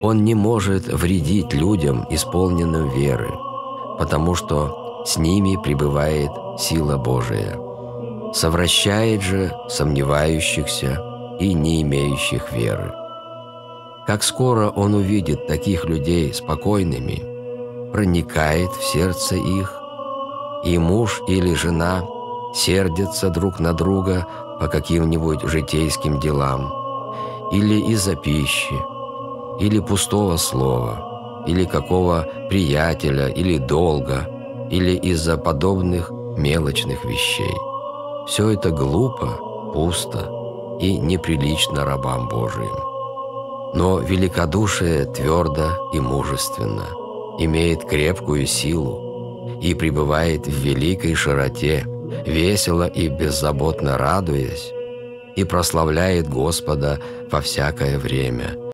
Он не может вредить людям, исполненным веры, потому что с ними пребывает сила Божия. Совращает же сомневающихся и не имеющих веры. Как скоро он увидит таких людей спокойными, проникает в сердце их, и муж или жена сердятся друг на друга по каким-нибудь житейским делам, или из-за пищи, или пустого слова, или какого приятеля, или долга, или из-за подобных мелочных вещей. Все это глупо, пусто и неприлично рабам Божиим. Но великодушие твердо и мужественно, имеет крепкую силу и пребывает в великой широте, весело и беззаботно радуясь, и прославляет Господа во всякое время,